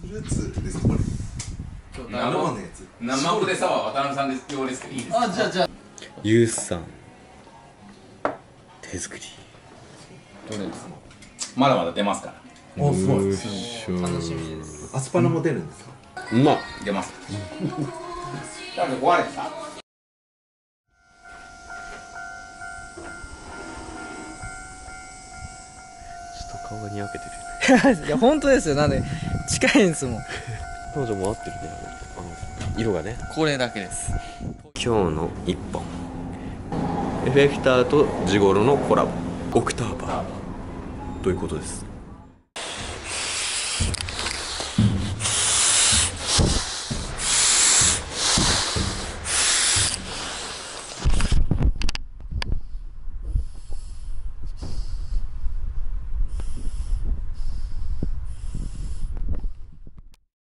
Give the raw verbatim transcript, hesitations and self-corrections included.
ルーツですかこれ。生のやつ。 生筆サワー渡辺さんです用ですけどいいですか。 あ、じゃあじゃあユースさん手作り。 どれですか。まだまだ出ますから。 お、すごい。 楽しみです。 アスパラも出るんですか。 うまっ。 出ます。誰か壊れてた。 ちょっと顔がにやけてる。 いや本当ですよ。なんで近いんですもん。 彼女も合ってるね。あの色がね。 これだけです。 今日の一本。エフェクターとジゴロのコラボ。オクターバーということです。